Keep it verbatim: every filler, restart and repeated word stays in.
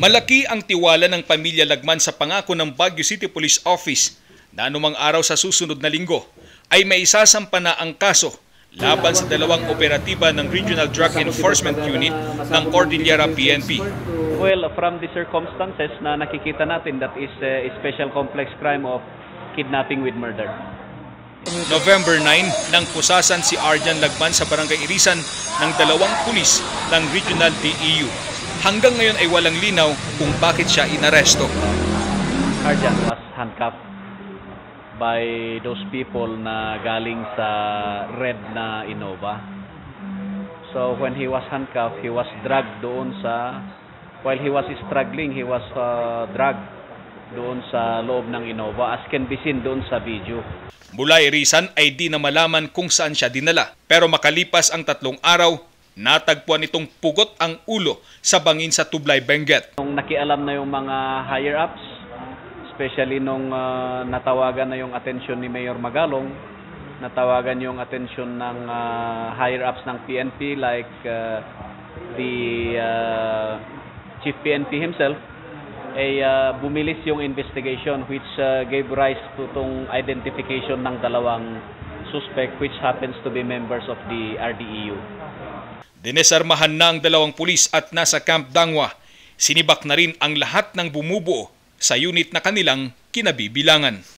Malaki ang tiwala ng pamilya Lagman sa pangako ng Baguio City Police Office na anumang araw sa susunod na linggo ay maisasampa na ang kaso laban sa dalawang operatiba ng Regional Drug Enforcement Unit ng Cordillera P N P. Well, from the circumstances na nakikita natin, that is a special complex crime of kidnapping with murder. November nine, nang pusasan si Arjan Lagman sa barangay Irisan ng dalawang pulis ng Regional D E U. Hanggang ngayon ay walang linaw kung bakit siya inaresto. Arjan was handcuffed by those people na galing sa red na Innova. So when he was handcuffed, he was dragged doon sa, while he was struggling, he was uh, dragged doon sa loob ng Innova, as can be seen doon sa video. Mula Irisan ay di na malaman kung saan siya dinala. Pero makalipas ang tatlong araw, natagpuan itong pugot ang ulo sa bangin sa Tublay, Benguet. Nung nakialam na yung mga higher-ups, especially nung uh, natawagan na yung atensyon ni Mayor Magalong, natawagan yung atensyon ng uh, higher-ups ng P N P like uh, the uh, Chief P N P himself, ay uh, bumilis yung investigation which uh, gave rise to tong identification ng dalawang suspect which happens to be members of the R D E U. Dinesarmahan na ang dalawang pulis at nasa Camp Dangwa. Sinibak na rin ang lahat ng bumubuo sa unit na kanilang kinabibilangan.